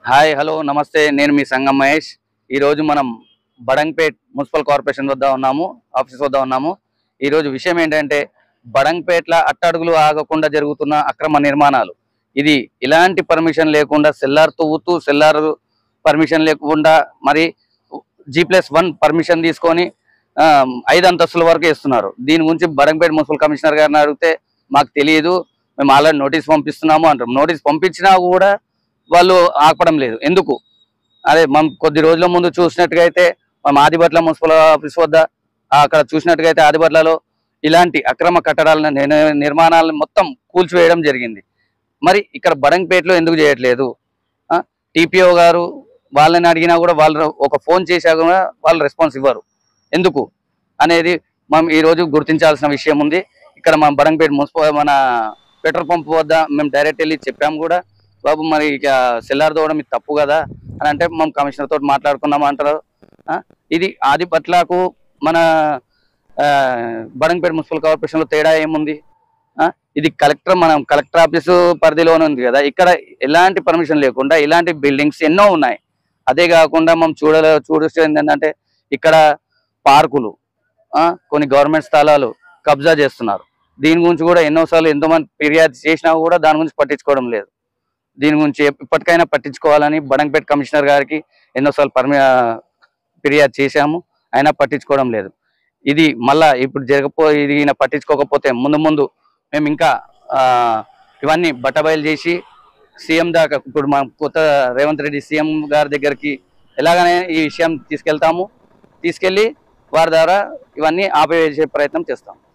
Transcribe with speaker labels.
Speaker 1: hi hello నమస్తే నేను మీ సంగం మహేష్ ఈ రోజు మనం బడంగ్పేట్ మున్సిపల్ కార్పొరేషన్ వద్ద ఉన్నాము ఆఫీస్ వద్ద ఉన్నాము ఈ రోజు విషయం ఏంటంటే బడంగ్పేట్ల అట్టడుగులు ఆగకుండా జరుగుతున్న అక్రమ నిర్మాణాలు ఇది ఇలాంటి పర్మిషన్ లేకుండా సెల్లార్ తవ్వుతూ సెల్లార్ పర్మిషన్ లేకుండా మరి G+1 పర్మిషన్ తీసుకొని 5 అంతస్తుల వరకు ఇస్తున్నారు దీని గురించి బడంగ్పేట్ మున్సిపల్ కమిషనర్ గారిని అడిగితే మాకు తెలియదు మేము ఆల్రెడీ నోటీస్ పంపిస్తున్నాము అంటారు నోటీస్ పంపించినా కూడా వాళ్ళు ఆపడం లేదు ఎందుకు అదే మనం కొద్ది రోజుల ముందు చూసినట్టుగా అయితే మనం ఆదిబట్ల మున్సిపల్ ఆఫీస్ వద్ద అక్కడ చూసినట్టుగా అయితే ఆదిబట్లలో ఇలాంటి అక్రమ కట్టడాల నిర్మాణాలను మొత్తం కూల్చివేయడం జరిగింది మరి ఇక్కడ బడంగ్పేటలో ఎందుకు చేయట్లేదు టీపీఓ గారు వాళ్ళని అడిగినా కూడా వాళ్ళు ఒక ఫోన్ చేశా కూడా వాళ్ళు రెస్పాన్స్ ఇవ్వరు ఎందుకు అనేది మనం ఈరోజు గుర్తించాల్సిన విషయం ఉంది ఇక్కడ మన బడంగ్పేట మున్సిపల్ మన పెట్రోల్ పంప్ వద్ద మేము డైరెక్ట్ వెళ్ళి చెప్పాము కూడా బాబు మరి ఇక సెల్లార్ తోవడం ఇది తప్పు కదా అని అంటే మనం కమిషనర్ తోటి మాట్లాడుకున్నాం అంటారు ఇది ఆదిపట్లకు మన బడంగ్పేట మున్సిపల్ కార్పొరేషన్లో తేడా ఏముంది ఇది మనం కలెక్టర్ ఆఫీసు పరిధిలోనే ఉంది కదా ఇక్కడ ఎలాంటి పర్మిషన్ లేకుండా ఇలాంటి బిల్డింగ్స్ ఎన్నో ఉన్నాయి అదే కాకుండా మనం చూడాల్సింది ఏంటంటే ఇక్కడ పార్కులు కొన్ని గవర్నమెంట్ స్థలాలు కబ్జా చేస్తున్నారు దీని గురించి కూడా ఎన్నోసార్లు ఎంతోమంది ఫిర్యాదు చేసినా కూడా దాని గురించి పట్టించుకోవడం లేదు దీని గురించి ఇప్పటికైనా పట్టించుకోవాలని బడంగ్పేట్ కమిషనర్ గారికి ఎన్నోసార్లు ఫిర్యాదు చేశాము అయినా పట్టించుకోవడం లేదు ఇది మళ్ళా ఇప్పుడు ఇది పట్టించుకోకపోతే ముందు మేము ఇంకా ఇవన్నీ బట్టబయలు చేసి సీఎం దాకా ఇప్పుడు మా కొత్త రేవంత్ రెడ్డి సీఎం గారి దగ్గరికి ఎలాగనే ఈ విషయం తీసుకెళ్తాము తీసుకెళ్ళి వారి ద్వారా ఇవన్నీ ఆపేసే ప్రయత్నం చేస్తాము